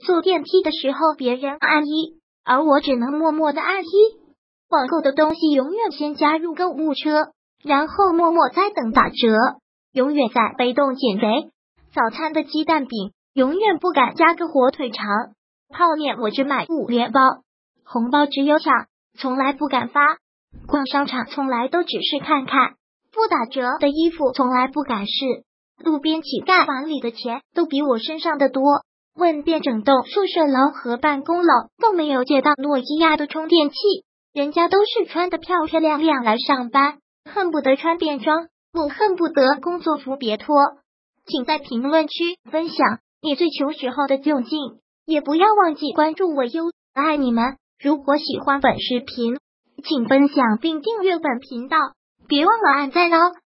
坐电梯的时候别人按一，而我只能默默的按一。网购的东西永远先加入购物车，然后默默在等打折，永远在被动减肥。早餐的鸡蛋饼永远不敢加个火腿肠，泡面我只买5连包，红包只有抢，从来不敢发。逛商场从来都只是看看，不打折的衣服从来不敢试。路边乞丐房里的钱都比我身上的多。问遍整栋宿舍楼和办公楼都没有借到诺基亚的充电器，人家都是穿得漂漂亮亮来上班，恨不得穿便装，我恨不得工作服别脱。请在评论区分享你最穷时候的窘境，也不要忘记关注我哟，爱你们！如果喜欢本视频，请分享并订阅本频道，别忘了按赞哦。